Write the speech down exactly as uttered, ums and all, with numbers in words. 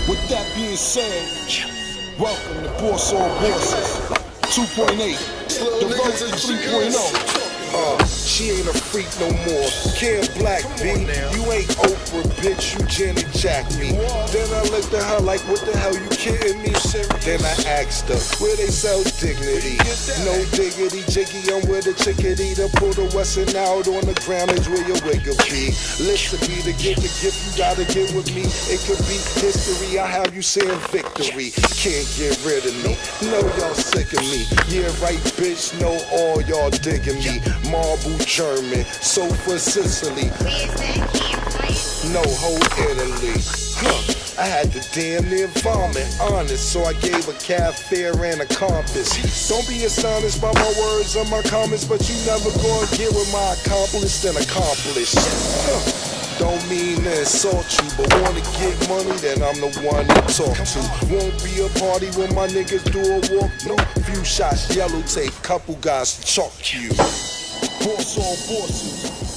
With that being said, welcome to Boss All Bosses two point eight, the version three point oh. Uh, she ain't a freak no more. Can't black B. You ain't Oprah, bitch. You Janet Jack me. Then I looked at her like, what the hell, you kidding me? Then I asked her, where they sell dignity? No diggity, jiggy, I'm with a chickadee. To pull the Western out on the ground is where your wig will be. Listen to me, to give the gift you gotta get with me. It could be history, I have you saying victory. Can't get rid of me. Know y'all sick of me. Yeah, right, bitch. Know all y'all digging me. Marble German, sofa Sicily, no whole Italy. Huh. I had to damn near vomit, honest, so I gave a cab fare and a compass. Don't be astonished by my words or my comments, but you never gonna get what my accomplished and accomplished. Huh. Don't mean to insult you, but wanna get money, then I'm the one to talk to. Won't be a party when my niggas do a walk, no. Few shots, yellow tape, couple guys to chalk you. Boss All Bosses.